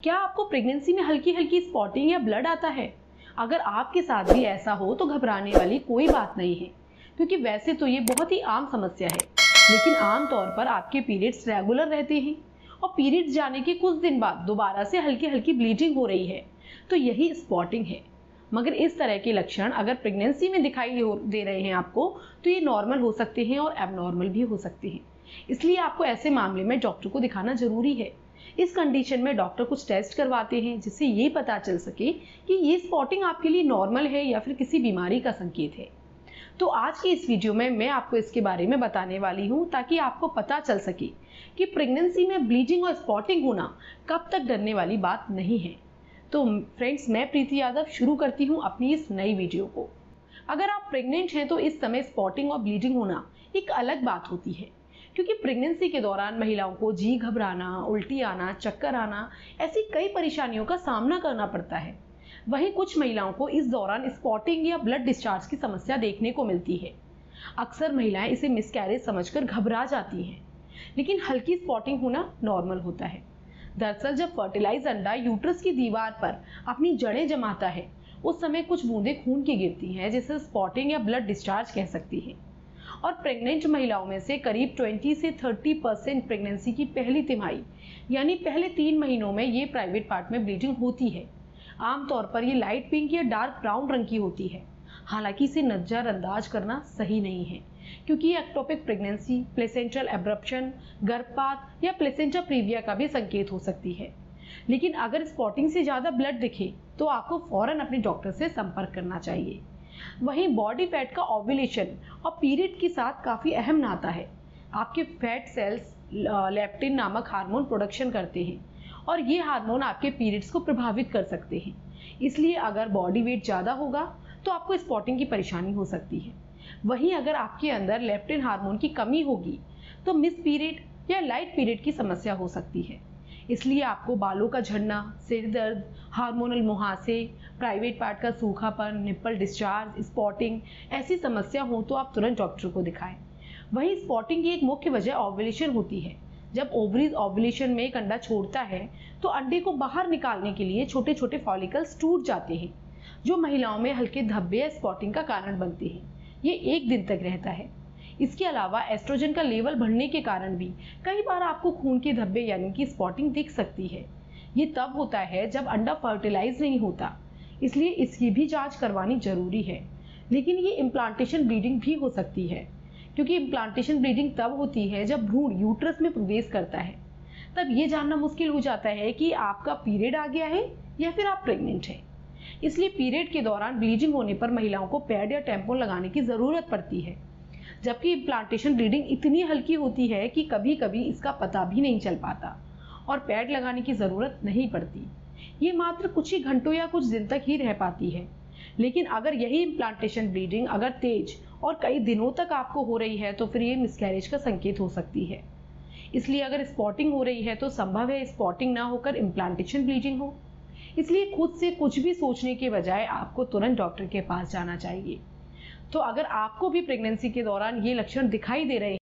क्या आपको प्रेगनेंसी में हल्की हल्की स्पॉटिंग या ब्लड आता है? अगर आपके साथ भी ऐसा हो तो घबराने वाली कोई बात नहीं है, क्योंकि वैसे तो ये बहुत ही आम समस्या है। लेकिन आमतौर पर आपके पीरियड्स रेगुलर रहते हैं और पीरियड्स जाने के कुछ दिन बाद दोबारा से हल्की हल्की ब्लीडिंग हो रही है, तो यही स्पॉटिंग है। मगर इस तरह के लक्षण अगर प्रेगनेंसी में दिखाई दे रहे हैं आपको, तो ये नॉर्मल हो सकते हैं और एबनॉर्मल भी हो सकते हैं। इसलिए आपको ऐसे मामले में डॉक्टर को दिखाना जरूरी है। इस कंडीशन में डॉक्टर कुछ टेस्ट करवाते हैं जिससे ये पता चल सके कि ये स्पॉटिंग आपके लिए नॉर्मल है या फिर किसी बीमारी का संकेत है। तो आज की इस वीडियो में मैं आपको इसके बारे में बताने वाली हूँ, ताकि आपको पता चल सके कि प्रेगनेंसी में ब्लीडिंग और स्पॉटिंग होना कब तक डरने वाली बात नहीं है। तो फ्रेंड्स, मैं प्रीति यादव शुरू करती हूँ अपनी इस नई वीडियो को। अगर आप प्रेग्नेंट हैं तो इस समय स्पॉटिंग और ब्लीडिंग होना एक अलग बात होती है, क्योंकि प्रेगनेंसी के दौरान महिलाओं को जी घबराना, उल्टी आना, चक्कर आना, ऐसी कई परेशानियों का सामना करना पड़ता है। वहीं कुछ महिलाओं को इस दौरान स्पॉटिंग या ब्लड डिस्चार्ज की समस्या देखने को मिलती है। अक्सर महिलाएं इसे मिसकैरेज समझकर घबरा जाती हैं, लेकिन हल्की स्पॉटिंग होना नॉर्मल होता है। दरअसल जब फर्टिलाइज अंडा यूट्रस की दीवार पर अपनी जड़ें जमाता है, उस समय कुछ बूंदें खून की गिरती हैं, जिसे स्पॉटिंग या ब्लड डिस्चार्ज कह सकती हैं। और प्रेग्नेंट महिलाओं में से करीब 20 से 30% प्रेगनेंसी की पहली तिमाही यानी पहले 3 महीनों में ये प्राइवेट पार्ट में ब्लीडिंग होती है। आमतौर पर ये लाइट पिंक या डार्क ब्राउन रंग की होती है। हालांकि इसे नजरअंदाज करना सही नहीं है, क्योंकि ये एक्टोपिक प्रेगनेंसी, प्लेसेंटल एब्रप्शन, गर्भपात या प्लेसेंटा प्रीविया का भी संकेत हो सकती है। लेकिन अगर स्पॉटिंग से ज़्यादा ब्लड दिखे तो आपको फौरन अपने डॉक्टर से संपर्क करना चाहिए। वहीं बॉडी फैट का ओव्यूलेशन और पीरियड के साथ काफ़ी अहम नाता है। आपके फैट सेल्स लेप्टिन नामक हार्मोन प्रोडक्शन करते हैं और ये हार्मोन आपके पीरियड्स को प्रभावित कर सकते हैं। इसलिए अगर बॉडी वेट ज़्यादा होगा तो आपको स्पॉटिंग की परेशानी हो सकती है। वहीं अगर आपके अंदर लेप्टिन हार्मोन की कमी होगी तो मिस पीरियड या लाइट पीरियड की समस्या हो सकती है। इसलिए आपको बालों का झड़ना, सिर दर्द, हार्मोनल मुहासे, प्राइवेट पार्ट का सूखापन, निप्पल डिस्चार्ज, स्पॉटिंग ऐसी समस्या हो तो आप तुरंत डॉक्टर को दिखाएं। वहीं स्पॉटिंग की एक मुख्य वजह ओव्यूलेशन होती है। जब ओवरीज ओव्यूलेशन में एक अंडा छोड़ता है तो अंडे को बाहर निकालने के लिए छोटे छोटे फॉलिकल्स टूट जाते हैं, जो महिलाओं में हल्के धब्बे या स्पॉटिंग का कारण बनते हैं। ये 1 दिन तक रहता है। इसके अलावा एस्ट्रोजन का लेवल बढ़ने के कारण भी कई बार आपको खून के धब्बे यानी कि स्पॉटिंग दिख सकती है। ये तब होता है जब अंडा फर्टिलाइज नहीं होता, इसलिए इसकी भी जांच करवानी जरूरी है। लेकिन ये इम्प्लांटेशन ब्लीडिंग भी हो सकती है, क्योंकि इम्प्लांटेशन ब्लीडिंग तब होती है जब भ्रूण यूट्रस में प्रवेश करता है। तब ये जानना मुश्किल हो जाता है कि आपका पीरियड आ गया है या फिर आप प्रेग्नेंट हैं। इसलिए पीरियड के दौरान ब्लीडिंग होने पर महिलाओं को पैड या टैम्पून लगाने की जरूरत पड़ती है, जबकि इम्प्लांटेशन ब्लीडिंग इतनी हल्की होती है कि कभी कभी इसका पता भी नहीं चल पाता और पैड लगाने की ज़रूरत नहीं पड़ती। ये मात्र कुछ ही घंटों या कुछ दिन तक ही रह पाती है। लेकिन अगर यही इम्प्लांटेशन ब्लीडिंग अगर तेज और कई दिनों तक आपको हो रही है तो फिर ये मिसकैरेज का संकेत हो सकती है। इसलिए अगर स्पॉटिंग हो रही है तो संभव है स्पॉटिंग ना होकर इम्प्लांटेशन ब्लीडिंग हो। इसलिए खुद से कुछ भी सोचने के बजाय आपको तुरंत डॉक्टर के पास जाना चाहिए। तो अगर आपको भी प्रेगनेंसी के दौरान ये लक्षण दिखाई दे रहे हैं